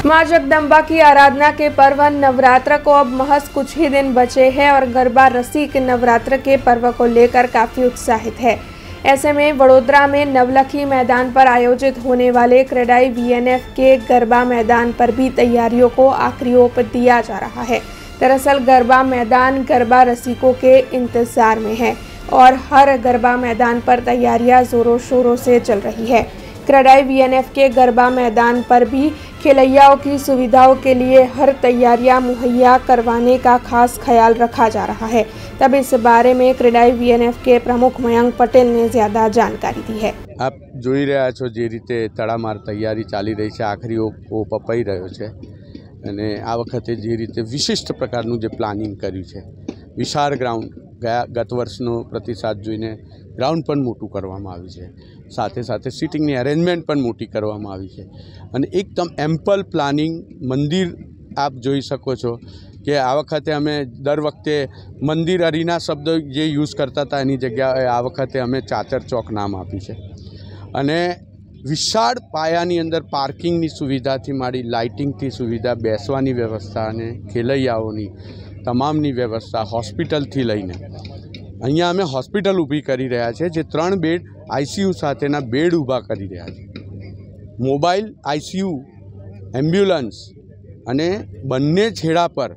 मां जगदम्बा की आराधना के पर्व नवरात्र को अब महज कुछ ही दिन बचे हैं और गरबा रसिक नवरात्र के पर्व को लेकर काफी उत्साहित है। ऐसे में वडोदरा में नवलखी मैदान पर आयोजित होने वाले क्रेडाई वीएनएफ के गरबा मैदान पर भी तैयारियों को आखिरी ओप दिया जा रहा है। दरअसल गरबा मैदान गरबा रसिकों के इंतजार में है और हर गरबा मैदान पर तैयारियां जोरों शोरों से चल रही है। क्रेडाई वीएनएफ के गरबा मैदान पर भी खिलैयाओं की सुविधाओं के लिए हर तैयारियां मुहैया करवाने का खास ख्याल रखा जा रहा है। तब इस बारे में क्रेडाई वीएनएफ के प्रमुख मयंक पटेल ने ज्यादा जानकारी दी है। आप જોઈ રહ્યા છો જે રીતે તડામાર તૈયારી ચાલી રહી છે, આખરી ઓપ અપાઈ રહ્યો છે અને આ વખતે જે રીતે વિશિષ્ટ પ્રકારનું જે પ્લાનિંગ કર્યું છે, વિશાળ ગ્રાઉન્ડ ગત વર્ષનો પ્રતિસાદ જોઈને ગ્રાઉન્ડ પણ મોટું કરવામાં આવ્યું છે, સાથે સાથે સિટિંગની અરેન્જમેન્ટ પણ મોટી કરવામાં આવી છે અને એકદમ એમ્પલ પ્લાનિંગ મંદિર આપ જોઈ શકો છો કે આ વખતે અમે દર વખતે મંદિર અરીના શબ્દ જે યુઝ કરતા હતા એની જગ્યાએ આ વખતે અમે ચાચર ચોક નામ આપ્યું છે અને વિશાળ પાયાની અંદર પાર્કિંગની સુવિધાથી માંડી લાઇટિંગથી સુવિધા, બેસવાની વ્યવસ્થા અને ખેલૈયાઓની તમામની વ્યવસ્થા, હોસ્પિટલથી લઈને અહીંયા અમે હોસ્પિટલ ઊભી કરી રહ્યા છે જે 3 બેડ આઈસીયુ સાથેના બેડ ઊભા કરી રહ્યા છે, મોબાઈલ આઈસીયુ, એમ્બ્યુલન્સ અને બંને છેડા પર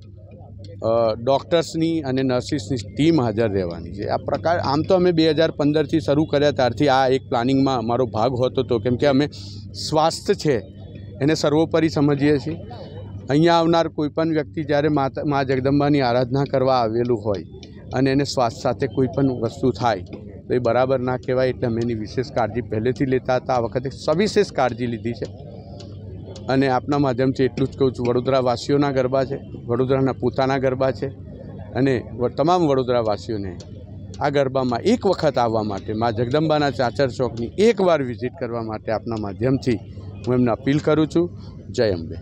ડૉક્ટર્સની અને નર્સિસની ટીમ હાજર રહેવાની છે। આ પ્રકાર આમ તો અમે 2015થી શરૂ કર્યા ત્યારથી આ એક પ્લાનિંગમાં અમારો ભાગ હોતો હતો, કેમ કે અમે સ્વાસ્થ્ય છે એને સર્વોપરી સમજીએ છીએ। અહીંયા આવનાર કોઈપણ વ્યક્તિ જ્યારે મા જગદંબાની આરાધના કરવા આવેલું હોય અને એને સ્વાસ્થ્ય સાથે કોઈપણ વસ્તુ થાય તો એ બરાબર ના કહેવાય, એટલે અમે એની વિશેષ કાળજી પહેલેથી લેતા હતા। આ વખતે સવિશેષ કાળજી લીધી છે અને આપના માધ્યમથી એટલું જ કહું છું, વડોદરાવાસીઓના ગરબા છે, વડોદરાના પોતાના ગરબા છે અને તમામ વડોદરાવાસીઓને આ ગરબામાં એક વખત આવવા માટે, મા જગદંબાના ચાચર ચોકની એકવાર વિઝિટ કરવા માટે આપના માધ્યમથી હું એમને અપીલ કરું છું। જય અંબે।